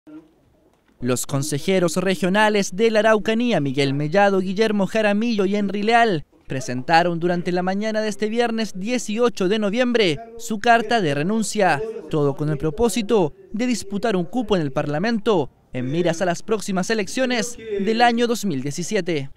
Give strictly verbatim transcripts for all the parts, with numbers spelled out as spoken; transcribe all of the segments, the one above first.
Los consejeros regionales de la Araucanía, Miguel Mellado, Guillermo Jaramillo y Henry Leal, presentaron durante la mañana de este viernes dieciocho de noviembre su carta de renuncia, todo con el propósito de disputar un cupo en el Parlamento en miras a las próximas elecciones del año dos mil diecisiete.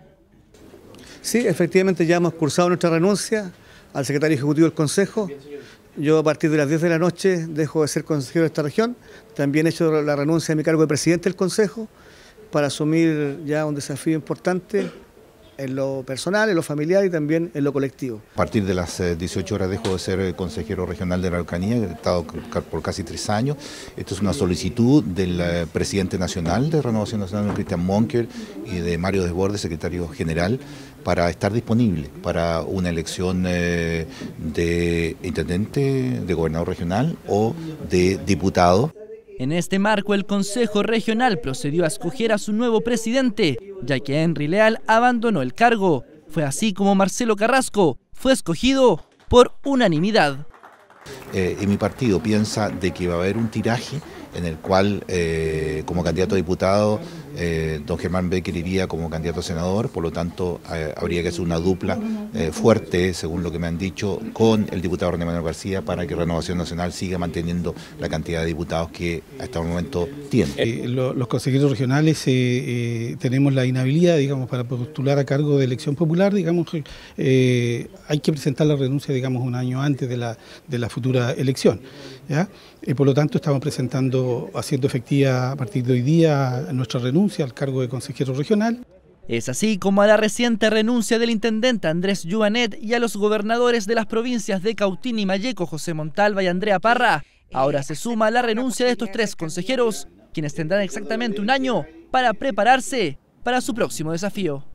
Sí, efectivamente ya hemos cursado nuestra renuncia al secretario ejecutivo del Consejo. Yo a partir de las diez de la noche dejo de ser consejero de esta región. También he hecho la renuncia de mi cargo de presidente del Consejo para asumir ya un desafío importante en lo personal, en lo familiar y también en lo colectivo. A partir de las dieciocho horas dejo de ser consejero regional de la Araucanía, he estado por casi tres años. Esto es una solicitud del presidente nacional de Renovación Nacional, Cristian Monker, y de Mario Desbordes, secretario general, para estar disponible para una elección eh, de intendente, de gobernador regional o de diputado. En este marco, el Consejo Regional procedió a escoger a su nuevo presidente, ya que Henry Leal abandonó el cargo. Fue así como Marcelo Carrasco fue escogido por unanimidad. Eh, y mi partido piensa de que va a haber un tiraje en el cual, eh, como candidato a diputado, eh, don Germán Becker iría como candidato a senador, por lo tanto eh, habría que hacer una dupla eh, fuerte, según lo que me han dicho, con el diputado René Manuel García para que Renovación Nacional siga manteniendo la cantidad de diputados que hasta el momento tiene. Eh, lo, los consejeros regionales eh, eh, tenemos la inhabilidad, digamos, para postular a cargo de elección popular, digamos, eh, hay que presentar la renuncia, digamos, un año antes de la, de la futura elección, ¿ya? Eh, por lo tanto, estamos presentando, haciendo efectiva a partir de hoy día nuestra renuncia al cargo de consejero regional. Es así como a la reciente renuncia del intendente Andrés Yuanet y a los gobernadores de las provincias de Cautín y Malleco, José Montalva y Andrea Parra, ahora se suma la renuncia de estos tres consejeros, quienes tendrán exactamente un año para prepararse para su próximo desafío.